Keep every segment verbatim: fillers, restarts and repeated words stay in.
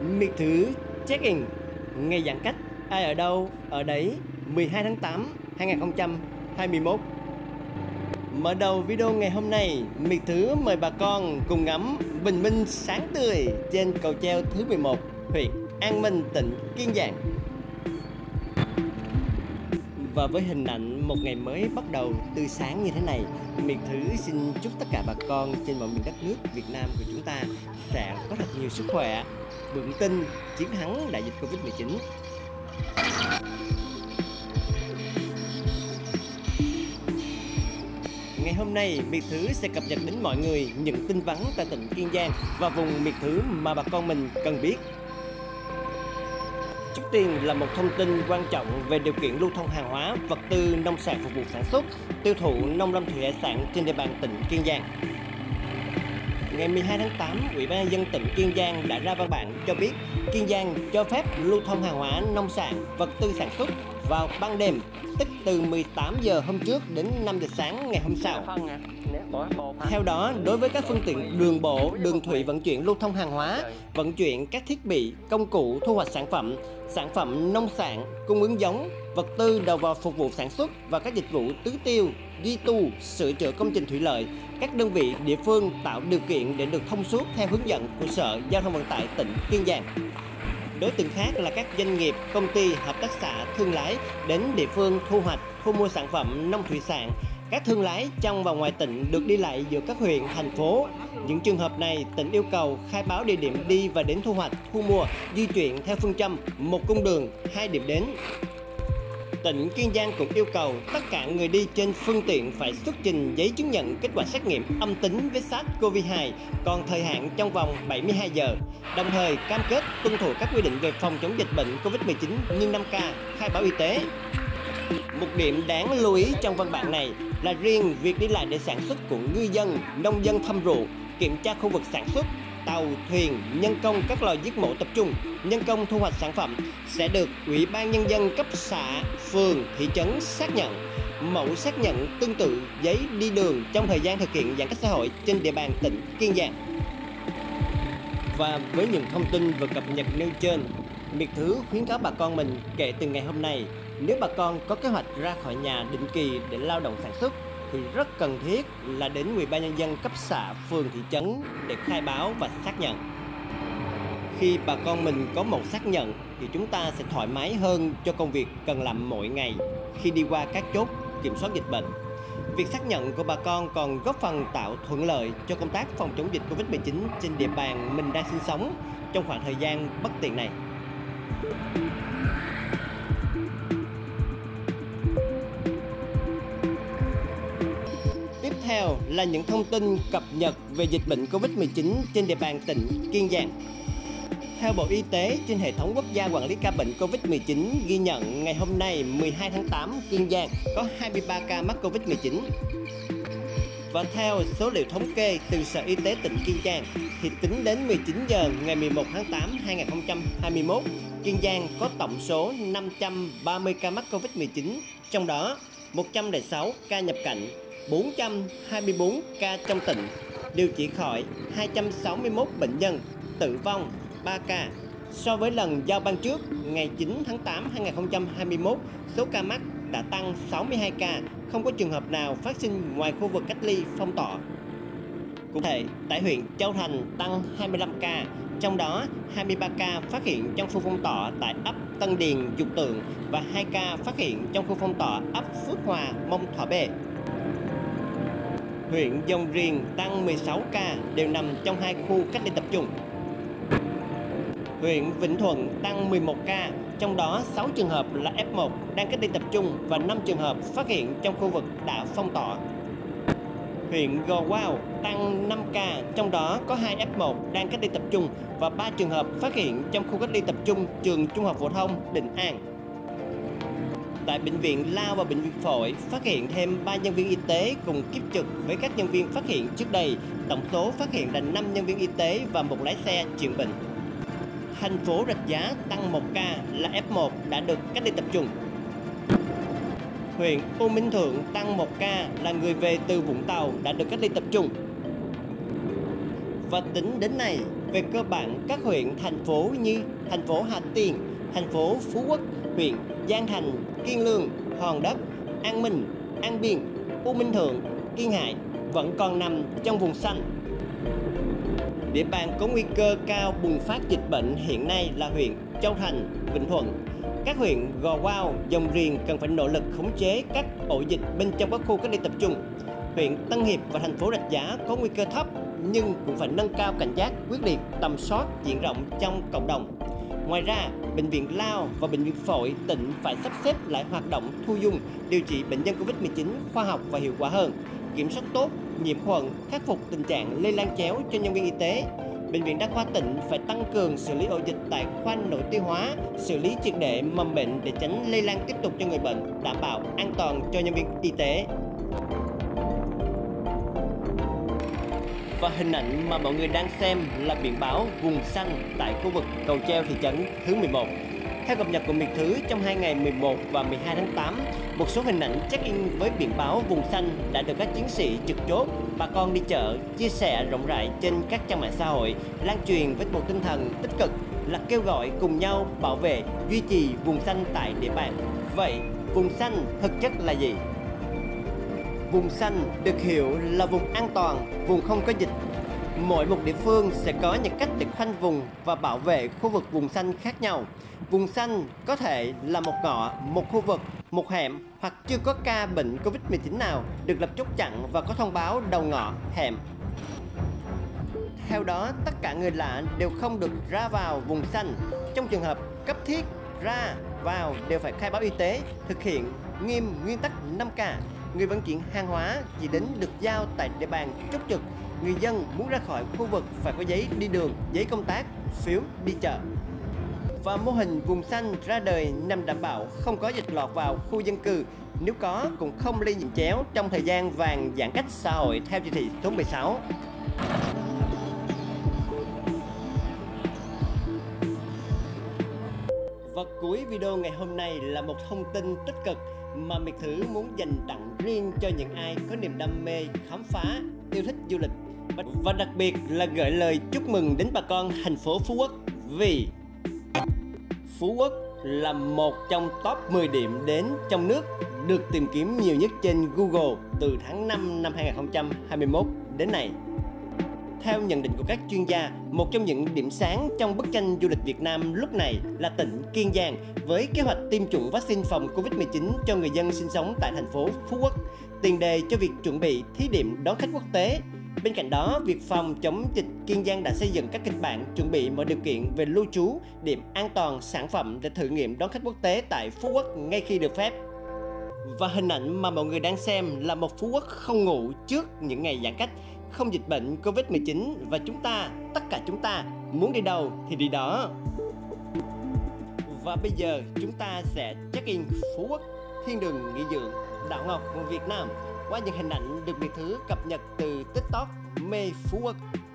Miệt thử check-in. Ngày giãn cách, ai ở đâu, ở đấy. mười hai tháng tám năm hai nghìn không trăm hai mươi mốt. Mở đầu video ngày hôm nay, Miệt thử mời bà con cùng ngắm bình minh sáng tươi trên cầu treo thứ mười một, huyện An Minh, tỉnh Kiên Giang. Và với hình ảnh một ngày mới bắt đầu tươi sáng như thế này, Miệt thử xin chúc tất cả bà con trên mọi miền đất nước Việt Nam của chúng ta sẽ có thật nhiều sức khỏe, vững tin chiến thắng đại dịch Covid mười chín. Ngày hôm nay, Miệt thử sẽ cập nhật đến mọi người những tin vắn tại tỉnh Kiên Giang và vùng Miệt thử mà bà con mình cần biết. Trước tiên là một thông tin quan trọng về điều kiện lưu thông hàng hóa, vật tư, nông sản phục vụ sản xuất, tiêu thụ nông lâm thủy hải sản trên địa bàn tỉnh Kiên Giang. Ngày mười hai tháng tám, Ủy ban nhân dân tỉnh Kiên Giang đã ra văn bản cho biết Kiên Giang cho phép lưu thông hàng hóa, nông sản, vật tư sản xuất vào ban đêm, tức từ mười tám giờ hôm trước đến năm giờ sáng ngày hôm sau. Theo đó, đối với các phương tiện đường bộ, đường thủy vận chuyển lưu thông hàng hóa, vận chuyển các thiết bị, công cụ thu hoạch sản phẩm, sản phẩm nông sản, cung ứng giống, vật tư đầu vào phục vụ sản xuất và các dịch vụ tưới tiêu, duy tu, sửa chữa công trình thủy lợi, các đơn vị địa phương tạo điều kiện để được thông suốt theo hướng dẫn của Sở Giao thông Vận tải tỉnh Kiên Giang. Đối tượng khác là các doanh nghiệp, công ty, hợp tác xã, thương lái đến địa phương thu hoạch, thu mua sản phẩm nông thủy sản. Các thương lái trong và ngoài tỉnh được đi lại giữa các huyện, thành phố. Những trường hợp này, tỉnh yêu cầu khai báo địa điểm đi và đến thu hoạch, thu mua, di chuyển theo phương châm một cung đường, hai điểm đến. Tỉnh Kiên Giang cũng yêu cầu tất cả người đi trên phương tiện phải xuất trình giấy chứng nhận kết quả xét nghiệm âm tính với SARS-xê o vê hai còn thời hạn trong vòng bảy mươi hai giờ, đồng thời cam kết tuân thủ các quy định về phòng chống dịch bệnh Covid mười chín như năm K, khai báo y tế. Một điểm đáng lưu ý trong văn bản này là riêng việc đi lại để sản xuất của ngư dân, nông dân thăm ruộng, kiểm tra khu vực sản xuất, tàu, thuyền, nhân công các lò giết mổ tập trung, nhân công thu hoạch sản phẩm sẽ được Ủy ban Nhân dân cấp xã, phường, thị trấn xác nhận. Mẫu xác nhận tương tự giấy đi đường trong thời gian thực hiện giãn cách xã hội trên địa bàn tỉnh Kiên Giang. Và với những thông tin vừa cập nhật nêu trên, Miệt thử khuyến cáo bà con mình kể từ ngày hôm nay, nếu bà con có kế hoạch ra khỏi nhà định kỳ để lao động sản xuất thì rất cần thiết là đến Ủy ban Nhân dân cấp xã, phường, thị trấn để khai báo và xác nhận. Khi bà con mình có một xác nhận thì chúng ta sẽ thoải mái hơn cho công việc cần làm mỗi ngày khi đi qua các chốt kiểm soát dịch bệnh. Việc xác nhận của bà con còn góp phần tạo thuận lợi cho công tác phòng chống dịch Covid mười chín trên địa bàn mình đang sinh sống trong khoảng thời gian bất tiện này. Tiếp theo là những thông tin cập nhật về dịch bệnh Covid mười chín trên địa bàn tỉnh Kiên Giang. Theo Bộ Y tế, trên hệ thống quốc gia quản lý ca bệnh Covid mười chín ghi nhận ngày hôm nay mười hai tháng tám, Kiên Giang có hai mươi ba ca mắc Covid mười chín. Và theo số liệu thống kê từ Sở Y tế tỉnh Kiên Giang, thì tính đến mười chín giờ ngày mười một tháng tám năm hai nghìn không trăm hai mươi mốt, Kiên Giang có tổng số năm trăm ba mươi ca mắc Covid mười chín, trong đó một trăm lẻ sáu ca nhập cảnh, bốn trăm hai mươi tư ca trong tỉnh, điều trị khỏi hai trăm sáu mươi mốt bệnh nhân, tử vong ba ca. So với lần giao ban trước, ngày chín tháng tám năm hai nghìn không trăm hai mươi mốt, số ca mắc đã tăng sáu mươi hai ca, không có trường hợp nào phát sinh ngoài khu vực cách ly phong tỏa. Cụ thể, tại huyện Châu Thành tăng hai mươi lăm ca, trong đó hai mươi ba ca phát hiện trong khu phong tỏa tại ấp Tân Điền, Dục Tượng và hai ca phát hiện trong khu phong tỏa ấp Phước Hòa, Mông Thọ B. Huyện Dòng Riềng tăng mười sáu ca, đều nằm trong hai khu cách ly tập trung. Huyện Vĩnh Thuận tăng mười một ca, trong đó sáu trường hợp là F một đang cách ly tập trung và năm trường hợp phát hiện trong khu vực đã phong tỏa. Huyện Gò Quao tăng năm ca, trong đó có hai F một đang cách ly tập trung và ba trường hợp phát hiện trong khu cách ly tập trung trường Trung học phổ thông Định An. Tại Bệnh viện Lao và Bệnh viện Phổi phát hiện thêm ba nhân viên y tế cùng kiếp trực với các nhân viên phát hiện trước đây. Tổng số phát hiện là năm nhân viên y tế và một lái xe chuyển bệnh. Thành phố Rạch Giá tăng một ca là F một đã được cách ly tập trung. Huyện U Minh Thượng tăng một ca là người về từ Vũng Tàu đã được cách ly tập trung. Và tính đến nay, Về cơ bản, các huyện, thành phố như thành phố Hà Tiên, thành phố Phú Quốc, huyện Giang Thành, Kiên Lương, Hòn Đất, An Minh, An Biên, U Minh Thượng, Kiên Hải vẫn còn nằm trong vùng xanh. Địa bàn có nguy cơ cao bùng phát dịch bệnh hiện nay là huyện Châu Thành, Vĩnh Thuận. Các huyện Gò Quao, Dòng Riềng cần phải nỗ lực khống chế các ổ dịch bên trong các khu cách ly tập trung. Huyện Tân Hiệp và thành phố Rạch Giá có nguy cơ thấp nhưng cũng phải nâng cao cảnh giác, quyết liệt, tầm soát diện rộng trong cộng đồng. Ngoài ra, Bệnh viện Lao và Bệnh viện Phổi tỉnh phải sắp xếp lại hoạt động thu dung, điều trị bệnh nhân Covid mười chín khoa học và hiệu quả hơn, kiểm soát tốt nhiễm khuẩn, khắc phục tình trạng lây lan chéo cho nhân viên y tế. Bệnh viện Đa khoa tỉnh phải tăng cường xử lý ổ dịch tại khoa nội tiêu hóa, xử lý triệt để mầm bệnh để tránh lây lan tiếp tục cho người bệnh, đảm bảo an toàn cho nhân viên y tế. Và hình ảnh mà mọi người đang xem là biển báo vùng xanh tại khu vực cầu treo thị trấn thứ mười một. Theo cập nhật của Miệt Thứ, trong hai ngày mười một và mười hai tháng tám, một số hình ảnh check-in với biển báo vùng xanh đã được các chiến sĩ trực chốt, bà con đi chợ chia sẻ rộng rãi trên các trang mạng xã hội, lan truyền với một tinh thần tích cực là kêu gọi cùng nhau bảo vệ, duy trì vùng xanh tại địa bàn. Vậy, vùng xanh thực chất là gì? Vùng xanh được hiểu là vùng an toàn, vùng không có dịch. Mỗi một địa phương sẽ có những cách để khoanh vùng và bảo vệ khu vực vùng xanh khác nhau. Vùng xanh có thể là một ngõ, một khu vực, một hẻm hoặc chưa có ca bệnh Covid mười chín nào được lập chốt chặn và có thông báo đầu ngõ, hẻm. Theo đó, tất cả người lạ đều không được ra vào vùng xanh. Trong trường hợp cấp thiết, ra, vào đều phải khai báo y tế, thực hiện nghiêm nguyên tắc năm K. Người vận chuyển hàng hóa chỉ đến được giao tại địa bàn chốt trực. Người dân muốn ra khỏi khu vực phải có giấy đi đường, giấy công tác, phiếu đi chợ. Và mô hình vùng xanh ra đời nhằm đảm bảo không có dịch lọt vào khu dân cư, nếu có cũng không lây nhiễm chéo trong thời gian vàng giãn cách xã hội theo chỉ thị số mười sáu. Và cuối video ngày hôm nay là một thông tin tích cực mà Miệt Thứ muốn dành tặng riêng cho những ai có niềm đam mê, khám phá, yêu thích du lịch. Và đặc biệt là gửi lời chúc mừng đến bà con thành phố Phú Quốc vì Phú Quốc là một trong top mười điểm đến trong nước được tìm kiếm nhiều nhất trên Google từ tháng năm năm hai nghìn không trăm hai mươi mốt đến nay. Theo nhận định của các chuyên gia, một trong những điểm sáng trong bức tranh du lịch Việt Nam lúc này là tỉnh Kiên Giang với kế hoạch tiêm chủng vaccine phòng Covid mười chín cho người dân sinh sống tại thành phố Phú Quốc, tiền đề cho việc chuẩn bị thí điểm đón khách quốc tế. Bên cạnh đó, việc phòng chống dịch Kiên Giang đã xây dựng các kịch bản chuẩn bị mọi điều kiện về lưu trú, điểm an toàn, sản phẩm để thử nghiệm đón khách quốc tế tại Phú Quốc ngay khi được phép. Và hình ảnh mà mọi người đang xem là một Phú Quốc không ngủ trước những ngày giãn cách, không dịch bệnh Covid mười chín và chúng ta, tất cả chúng ta muốn đi đâu thì đi đó. Và bây giờ chúng ta sẽ check-in Phú Quốc, thiên đường nghỉ dưỡng, đảo ngọc của Việt Nam qua những hình ảnh được Miệt Thứ cập nhật từ TikTok Mê Phú Quốc.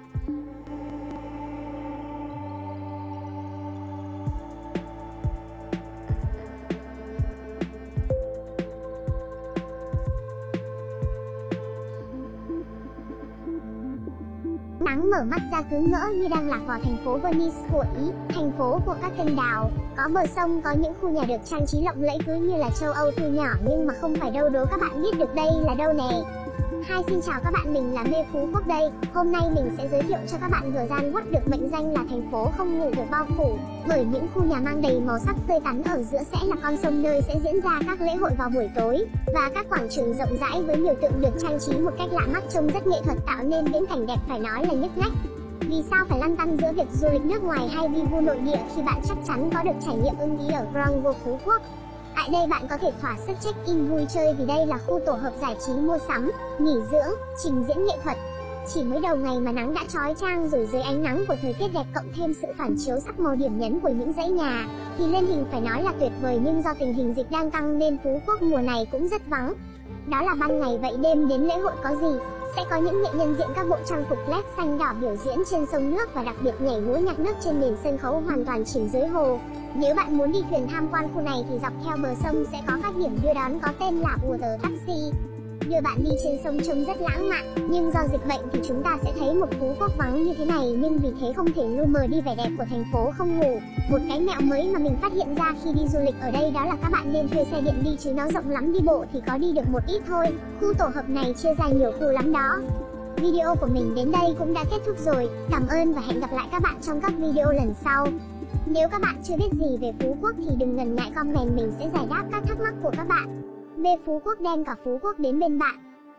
Nắng mở mắt ra cứ ngỡ như đang lạc vào thành phố Venice của Ý, thành phố của các kênh đào, có bờ sông, có những khu nhà được trang trí lộng lẫy cứ như là châu Âu thu nhỏ, nhưng mà không phải đâu đố các bạn biết được đây là đâu nè. Hi, xin chào các bạn, mình là Mê Phú Quốc đây. Hôm nay mình sẽ giới thiệu cho các bạn Grand World được mệnh danh là thành phố không ngủ được bao phủ bởi những khu nhà mang đầy màu sắc tươi tắn, ở giữa sẽ là con sông nơi sẽ diễn ra các lễ hội vào buổi tối, và các quảng trường rộng rãi với biểu tượng được trang trí một cách lạ mắt, trông rất nghệ thuật, tạo nên viễn cảnh đẹp phải nói là nhức nách. Vì sao phải lăn tăn giữa việc du lịch nước ngoài hay đi vu nội địa khi bạn chắc chắn có được trải nghiệm ưng ý ở Grand World Phú Quốc. Tại đây bạn có thể thỏa sức check-in vui chơi vì đây là khu tổ hợp giải trí, mua sắm, nghỉ dưỡng, trình diễn nghệ thuật. Chỉ mới đầu ngày mà nắng đã chói chang rồi, dưới ánh nắng của thời tiết đẹp cộng thêm sự phản chiếu sắc màu điểm nhấn của những dãy nhà thì lên hình phải nói là tuyệt vời, nhưng do tình hình dịch đang tăng nên Phú Quốc mùa này cũng rất vắng. Đó là ban ngày, vậy đêm đến lễ hội có gì? Sẽ có những nghệ nhân diện các bộ trang phục led xanh đỏ biểu diễn trên sông nước và đặc biệt nhảy múa nhạc nước trên nền sân khấu hoàn toàn chìm dưới hồ. Nếu bạn muốn đi thuyền tham quan khu này thì dọc theo bờ sông sẽ có các điểm đưa đón có tên là Water Taxi. đưa bạn đi trên sông trông rất lãng mạn, nhưng do dịch bệnh thì chúng ta sẽ thấy một Phú Quốc vắng như thế này, nhưng vì thế không thể lu mờ đi vẻ đẹp của thành phố không ngủ. Một cái mẹo mới mà mình phát hiện ra khi đi du lịch ở đây đó là các bạn nên thuê xe điện đi, chứ nó rộng lắm, đi bộ thì có đi được một ít thôi. Khu tổ hợp này chia ra nhiều khu lắm đó. Video của mình đến đây cũng đã kết thúc rồi. Cảm ơn và hẹn gặp lại các bạn trong các video lần sau. Nếu các bạn chưa biết gì về Phú Quốc thì đừng ngần ngại comment, mình sẽ giải đáp các thắc mắc của các bạn. Về Phú Quốc đem cả Phú Quốc đến bên bạn.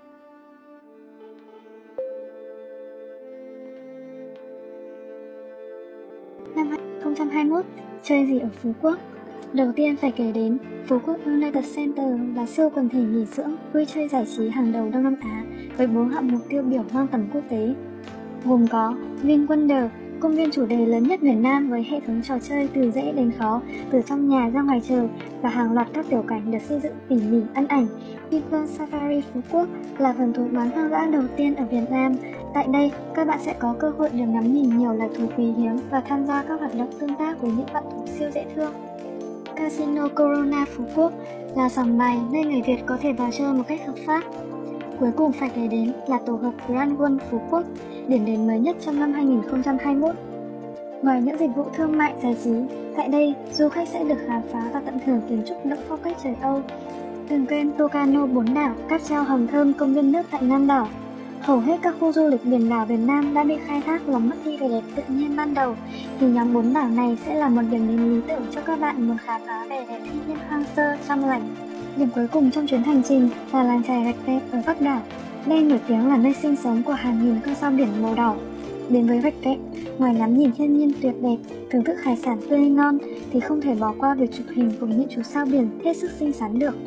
Năm hai không hai mốt, chơi gì ở Phú Quốc? Đầu tiên phải kể đến Phú Quốc United Center là siêu quần thể nghỉ dưỡng, vui chơi giải trí hàng đầu Đông Nam Á với bốn hạng mục tiêu biểu mang tầm quốc tế, gồm có VinWonder, công viên chủ đề lớn nhất miền Nam với hệ thống trò chơi từ dễ đến khó, từ trong nhà ra ngoài trời, và hàng loạt các tiểu cảnh được xây dựng tỉ mỉ ăn ảnh. Vinpearl Safari Phú Quốc là vườn thú bán hoang dã đầu tiên ở Việt Nam. Tại đây, các bạn sẽ có cơ hội được ngắm nhìn nhiều loài thú quý hiếm và tham gia các hoạt động tương tác với những bạn thú siêu dễ thương. Casino Corona Phú Quốc là sòng bài nơi người Việt có thể vào chơi một cách hợp pháp. Cuối cùng phải kể đến là tổ hợp Grand World Phú Quốc, điểm đến mới nhất trong năm hai không hai mốt. Ngoài những dịch vụ thương mại giải trí, tại đây du khách sẽ được khám phá và tận hưởng kiến trúc đậm phong cách trời Âu. Đừng quên Tucano bốn đảo, cáp treo hầm thơm, công viên nước tại Nam đảo. Hầu hết các khu du lịch biển đảo Việt Nam đã bị khai thác làm mất đi vẻ đẹp tự nhiên ban đầu, thì nhóm bốn đảo này sẽ là một điểm đến lý tưởng cho các bạn muốn khám phá vẻ đẹp thiên nhiên hoang sơ, trong lành. Điểm cuối cùng trong chuyến hành trình là làng chài Rạch Rẹp ở Bắc đảo. Đây nổi tiếng là nơi sinh sống của hàng nghìn con sao biển màu đỏ. Đến với Rạch Rẹp, ngoài ngắm nhìn thiên nhiên tuyệt đẹp, thưởng thức hải sản tươi ngon thì không thể bỏ qua việc chụp hình cùng những chú sao biển hết sức xinh xắn được.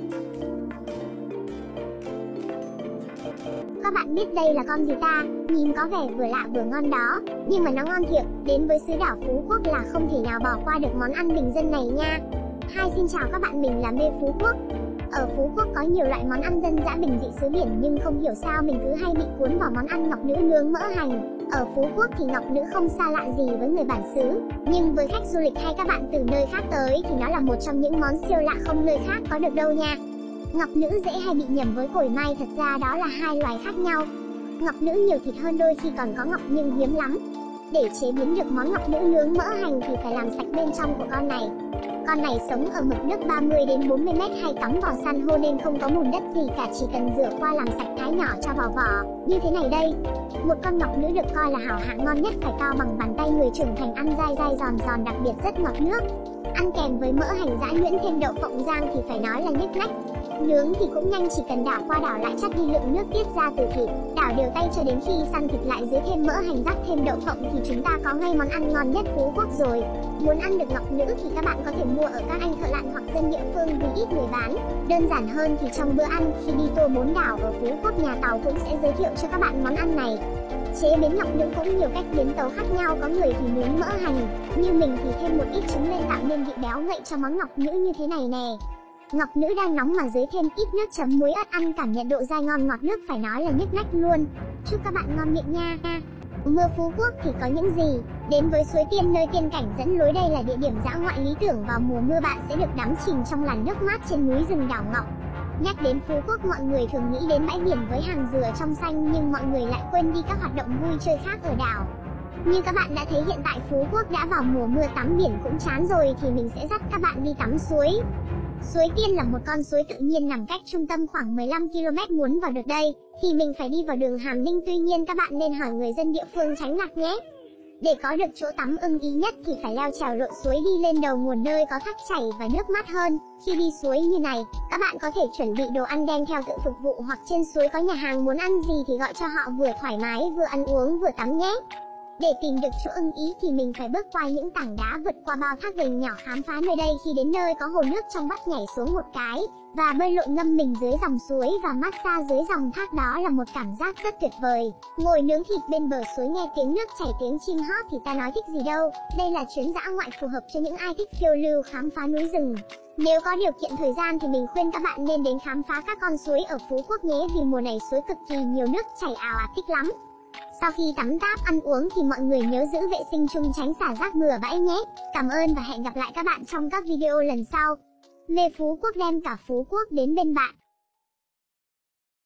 Các bạn biết đây là con gì ta? Nhìn có vẻ vừa lạ vừa ngon đó, nhưng mà nó ngon thiệt. Đến với xứ đảo Phú Quốc là không thể nào bỏ qua được món ăn bình dân này nha. Hi, xin chào các bạn, mình là Mê Phú Quốc. Ở Phú Quốc có nhiều loại món ăn dân dã bình dị xứ biển, nhưng không hiểu sao mình cứ hay bị cuốn vào món ăn ngọc nữ nướng mỡ hành. Ở Phú Quốc thì ngọc nữ không xa lạ gì với người bản xứ, nhưng với khách du lịch hay các bạn từ nơi khác tới thì nó là một trong những món siêu lạ không nơi khác có được đâu nha. Ngọc nữ dễ hay bị nhầm với cổi mai, thật ra đó là hai loài khác nhau. Ngọc nữ nhiều thịt hơn, đôi khi còn có ngọc nhưng hiếm lắm. Để chế biến được món ngọc nữ nướng mỡ hành thì phải làm sạch bên trong của con này. Con này sống ở mực nước ba mươi đến bốn mươi mét hay tắm vào san hô nên không có bùn đất gì cả, chỉ cần rửa qua làm sạch thái nhỏ cho vào vỏ, như thế này đây. Một con ngọc nữ được coi là hảo hạng ngon nhất, phải to bằng bàn tay người trưởng thành, ăn dai dai giòn giòn, đặc biệt rất ngọt nước. Ăn kèm với mỡ hành giã nhuyễn thêm đậu phộng rang thì phải nói là nhức nách. Nướng thì cũng nhanh, chỉ cần đảo qua đảo lại chắc đi lượng nước tiết ra từ thịt, đảo đều tay cho đến khi săn thịt lại, dưới thêm mỡ hành rắc thêm đậu phộng thì chúng ta có ngay món ăn ngon nhất Phú Quốc rồi. Muốn ăn được ngọc nữ thì các bạn có thể mua ở các anh thợ lặn hoặc dân địa phương vì ít người bán. Đơn giản hơn thì trong bữa ăn khi đi tour bốn đảo ở Phú Quốc, nhà tàu cũng sẽ giới thiệu cho các bạn món ăn này. Chế biến ngọc nữ cũng nhiều cách biến tấu khác nhau, có người thì nướng mỡ hành, như mình thì thêm một ít trứng lên tạo nên vị béo ngậy cho món ngọc nữ như thế này nè. Ngọc nữ đang nóng mà dưới thêm ít nước chấm muối ớt, ăn cảm nhận độ dai ngon ngọt nước phải nói là nhức nách luôn. Chúc các bạn ngon miệng nha. Mưa Phú Quốc thì có những gì? Đến với Suối Tiên, nơi tiên cảnh dẫn lối, đây là địa điểm dã ngoại lý tưởng vào mùa mưa, bạn sẽ được đắm chìm trong làn nước mát trên núi rừng đảo ngọc. Nhắc đến Phú Quốc, mọi người thường nghĩ đến bãi biển với hàng dừa trong xanh, nhưng mọi người lại quên đi các hoạt động vui chơi khác ở đảo. Như các bạn đã thấy, hiện tại Phú Quốc đã vào mùa mưa, tắm biển cũng chán rồi thì mình sẽ dắt các bạn đi tắm suối. Suối Tiên là một con suối tự nhiên nằm cách trung tâm khoảng mười lăm ki lô mét, muốn vào được đây thì mình phải đi vào đường Hàm Ninh, tuy nhiên các bạn nên hỏi người dân địa phương tránh ngạt nhé. Để có được chỗ tắm ưng ý nhất thì phải leo trèo lội suối đi lên đầu nguồn nơi có thác chảy và nước mát hơn. Khi đi suối như này, các bạn có thể chuẩn bị đồ ăn đem theo tự phục vụ, hoặc trên suối có nhà hàng, muốn ăn gì thì gọi cho họ, vừa thoải mái vừa ăn uống vừa tắm nhé. Để tìm được chỗ ưng ý thì mình phải bước qua những tảng đá, vượt qua bao thác gành nhỏ, khám phá nơi đây. Khi đến nơi có hồ nước trong vắt, nhảy xuống một cái và bơi lội ngâm mình dưới dòng suối và massage dưới dòng thác, đó là một cảm giác rất tuyệt vời. Ngồi nướng thịt bên bờ suối, nghe tiếng nước chảy, tiếng chim hót thì ta nói thích gì đâu. Đây là chuyến dã ngoại phù hợp cho những ai thích phiêu lưu khám phá núi rừng. Nếu có điều kiện thời gian thì mình khuyên các bạn nên đến khám phá các con suối ở Phú Quốc nhé, vì mùa này suối cực kỳ nhiều nước chảy ào ạt, thích lắm. Sau khi tắm táp ăn uống thì mọi người nhớ giữ vệ sinh chung, tránh xả rác bừa bãi nhé. Cảm ơn và hẹn gặp lại các bạn trong các video lần sau. Mê Phú Quốc đem cả Phú Quốc đến bên bạn.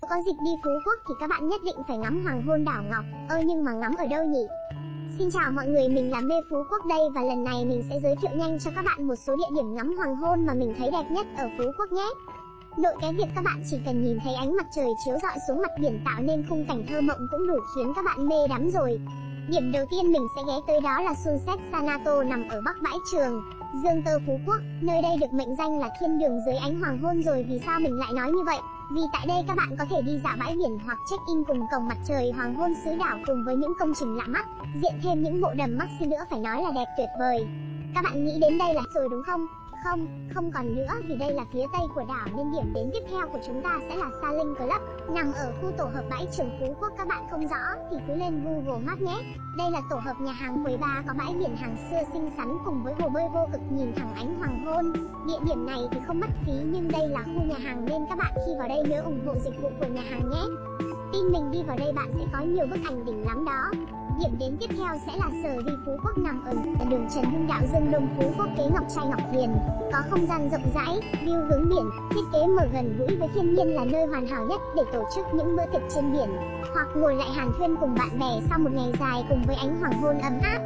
Có dịp đi Phú Quốc thì các bạn nhất định phải ngắm hoàng hôn đảo Ngọc. Ơ nhưng mà ngắm ở đâu nhỉ? Xin chào mọi người, mình là Mê Phú Quốc đây và lần này mình sẽ giới thiệu nhanh cho các bạn một số địa điểm ngắm hoàng hôn mà mình thấy đẹp nhất ở Phú Quốc nhé. Nội cái việc các bạn chỉ cần nhìn thấy ánh mặt trời chiếu rọi xuống mặt biển tạo nên khung cảnh thơ mộng cũng đủ khiến các bạn mê đắm rồi. Điểm đầu tiên mình sẽ ghé tới đó là Sunset Sanato nằm ở Bắc Bãi Trường, Dương Tơ, Phú Quốc. Nơi đây được mệnh danh là thiên đường dưới ánh hoàng hôn rồi. Vì sao mình lại nói như vậy? Vì tại đây các bạn có thể đi dạo bãi biển hoặc check-in cùng cổng mặt trời hoàng hôn xứ đảo cùng với những công trình lạ mắt, diện thêm những bộ đầm Maxi nữa phải nói là đẹp tuyệt vời. Các bạn nghĩ đến đây là rồi đúng không? Không, không còn nữa vì đây là phía tây của đảo nên điểm đến tiếp theo của chúng ta sẽ là Sa Linh Club, nằm ở khu tổ hợp bãi Trường Phú Quốc. Các bạn không rõ thì cứ lên Google Maps nhé. Đây là tổ hợp nhà hàng quầy bar có bãi biển hàng xưa xinh xắn cùng với hồ bơi vô cực nhìn thẳng ánh hoàng hôn. Địa điểm này thì không mất phí nhưng đây là khu nhà hàng nên các bạn khi vào đây nhớ ủng hộ dịch vụ của nhà hàng nhé. Tin mình đi vào đây bạn sẽ có nhiều bức ảnh đỉnh lắm đó. Điểm đến tiếp theo sẽ là Sở Di Phú Quốc nằm ở đường Trần Hưng Đạo, Dương Đông, Phú Quốc, kế Ngọc Trai Ngọc Hiền. Có không gian rộng rãi, view hướng biển, thiết kế mở gần gũi với thiên nhiên là nơi hoàn hảo nhất để tổ chức những bữa tiệc trên biển hoặc ngồi lại hàn huyên cùng bạn bè sau một ngày dài cùng với ánh hoàng hôn ấm áp.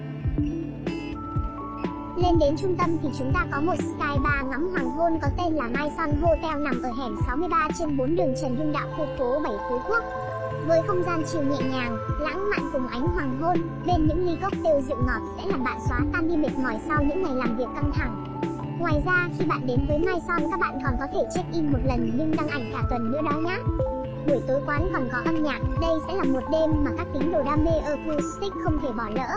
Lên đến trung tâm thì chúng ta có một Sky Bar ngắm hoàng hôn có tên là Mai Son Hotel nằm ở hẻm sáu mươi ba trên bốn đường Trần Hưng Đạo, khu phố bảy, Phú Quốc. Với không gian chill nhẹ nhàng, lãng mạn cùng ánh hoàng hôn, bên những ly cocktail rượu ngọt sẽ làm bạn xóa tan đi mệt mỏi sau những ngày làm việc căng thẳng. Ngoài ra, khi bạn đến với Mai Son các bạn còn có thể check-in một lần nhưng đăng ảnh cả tuần nữa đó nhé. Buổi tối quán còn có âm nhạc, đây sẽ là một đêm mà các tín đồ đam mê acoustic không thể bỏ lỡ.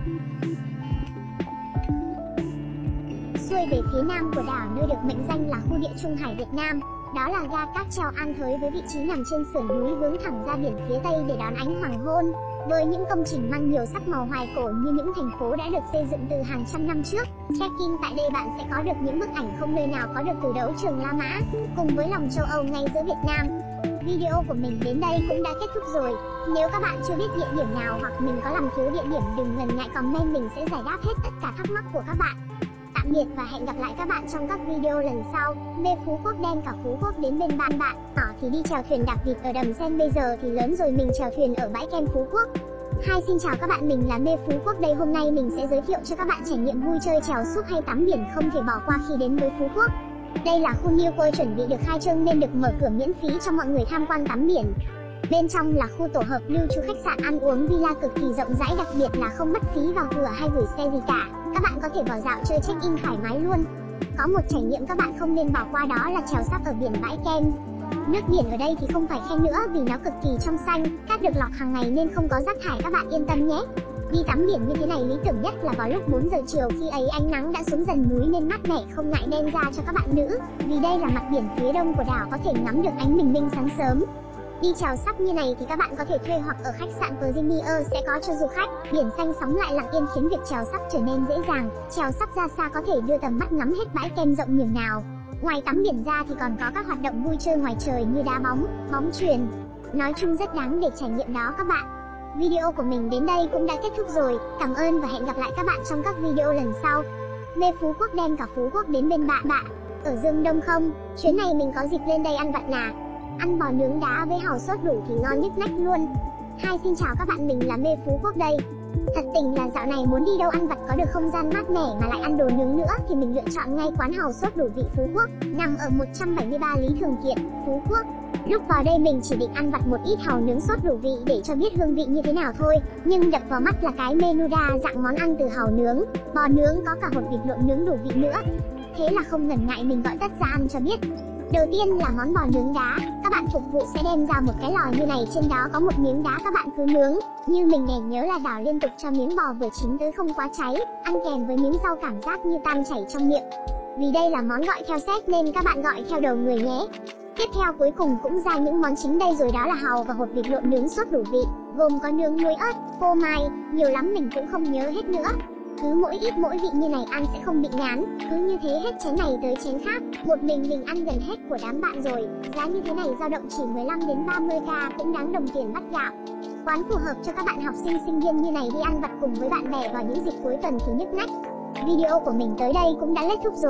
Xuôi về phía nam của đảo nơi được mệnh danh là khu địa Trung Hải Việt Nam, đó là ga Cáp Treo An Thới với vị trí nằm trên sườn núi hướng thẳng ra biển phía tây để đón ánh hoàng hôn. Với những công trình mang nhiều sắc màu hoài cổ như những thành phố đã được xây dựng từ hàng trăm năm trước, check-in tại đây bạn sẽ có được những bức ảnh không nơi nào có được từ đấu trường La Mã, cùng với lòng châu Âu ngay giữa Việt Nam. Video của mình đến đây cũng đã kết thúc rồi. Nếu các bạn chưa biết địa điểm nào hoặc mình có làm thiếu địa điểm đừng ngần ngại comment, mình sẽ giải đáp hết tất cả thắc mắc của các bạn. Tạm biệt và hẹn gặp lại các bạn trong các video lần sau. Mê Phú Quốc đem cả Phú Quốc đến bên bạn bạn. Nhỏ thì đi chèo thuyền đạp vịt ở đầm sen, bây giờ thì lớn rồi mình chèo thuyền ở bãi Kem Phú Quốc. Hi, xin chào các bạn, mình là Mê Phú Quốc đây. Hôm nay mình sẽ giới thiệu cho các bạn trải nghiệm vui chơi chèo súp hay tắm biển không thể bỏ qua khi đến với Phú Quốc. Đây là khu New World chuẩn bị được khai trương nên được mở cửa miễn phí cho mọi người tham quan tắm biển. Bên trong là khu tổ hợp lưu trú, khách sạn, ăn uống, villa cực kỳ rộng rãi, đặc biệt là không mất phí vào cửa hay gửi xe gì cả. Các bạn có thể vào dạo chơi check-in thoải mái luôn. Có một trải nghiệm các bạn không nên bỏ qua đó là chèo sắp ở biển bãi Kem. Nước biển ở đây thì không phải khen nữa vì nó cực kỳ trong xanh, cát được lọc hàng ngày nên không có rác thải, các bạn yên tâm nhé. Đi tắm biển như thế này lý tưởng nhất là vào lúc bốn giờ chiều, khi ấy ánh nắng đã xuống dần núi nên mát mẻ không ngại đen da cho các bạn nữ. Vì đây là mặt biển phía đông của đảo có thể ngắm được ánh bình minh sáng sớm. Đi chèo sắp như này thì các bạn có thể thuê hoặc ở khách sạn Premier sẽ có cho du khách. Biển xanh sóng lại lặng yên khiến việc chèo sắp trở nên dễ dàng. Chèo sắp ra xa có thể đưa tầm mắt ngắm hết bãi Kem rộng nhường nào. Ngoài tắm biển ra thì còn có các hoạt động vui chơi ngoài trời như đá bóng, bóng chuyền. Nói chung rất đáng để trải nghiệm đó các bạn. Video của mình đến đây cũng đã kết thúc rồi. Cảm ơn và hẹn gặp lại các bạn trong các video lần sau. Mê Phú Quốc đem cả Phú Quốc đến bên bạn bạn. Ở Dương Đông không? Chuyến này mình có dịp lên đây ăn vặt nà. Ăn bò nướng đá với hàu sốt đủ thì ngon nhức nách luôn. Hi, xin chào các bạn, mình là Mê Phú Quốc đây. Thật tình là dạo này muốn đi đâu ăn vặt có được không gian mát mẻ mà lại ăn đồ nướng nữa thì mình lựa chọn ngay quán hàu sốt đủ vị Phú Quốc, nằm ở một trăm bảy mươi ba Lý Thường Kiệt, Phú Quốc. Lúc vào đây mình chỉ định ăn vặt một ít hàu nướng sốt đủ vị để cho biết hương vị như thế nào thôi, nhưng đập vào mắt là cái menu đa dạng món ăn từ hàu nướng, bò nướng, có cả hột vịt lộn nướng đủ vị nữa. Thế là không ngần ngại mình gọi tất ra ăn cho biết. Đầu tiên là món bò nướng đá, các bạn phục vụ sẽ đem ra một cái lò như này, trên đó có một miếng đá các bạn cứ nướng. Như mình này nhớ là đảo liên tục cho miếng bò vừa chín tới không quá cháy, ăn kèm với miếng rau cảm giác như tan chảy trong miệng. Vì đây là món gọi theo set nên các bạn gọi theo đầu người nhé. Tiếp theo cuối cùng cũng ra những món chính đây rồi, đó là hàu và hột vịt lộn nướng sốt đủ vị, gồm có nướng muối ớt, phô mai, nhiều lắm mình cũng không nhớ hết nữa. Cứ mỗi ít mỗi vị như này ăn sẽ không bị ngán, cứ như thế hết chén này tới chén khác. Một mình mình ăn gần hết của đám bạn rồi. Giá như thế này dao động chỉ mười lăm đến ba mươi k, cũng đáng đồng tiền bắt gạo. Quán phù hợp cho các bạn học sinh sinh viên như này đi ăn vặt cùng với bạn bè vào những dịp cuối tuần thì nhức nách. Video của mình tới đây cũng đã kết thúc rồi.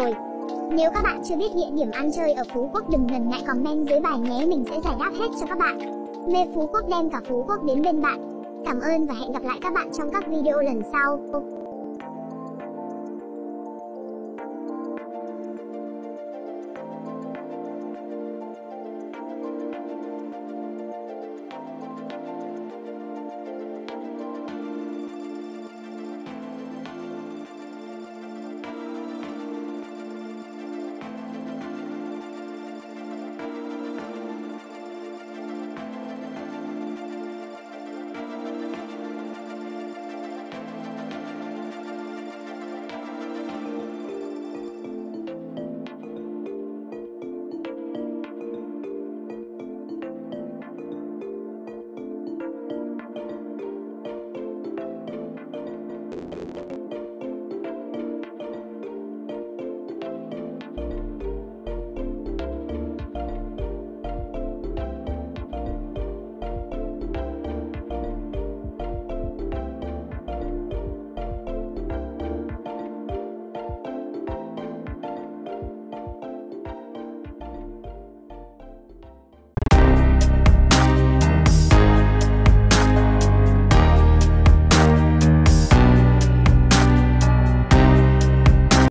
Nếu các bạn chưa biết địa điểm ăn chơi ở Phú Quốc đừng ngần ngại comment dưới bài nhé, mình sẽ giải đáp hết cho các bạn. Mê Phú Quốc đem cả Phú Quốc đến bên bạn. Cảm ơn và hẹn gặp lại các bạn trong các video lần sau.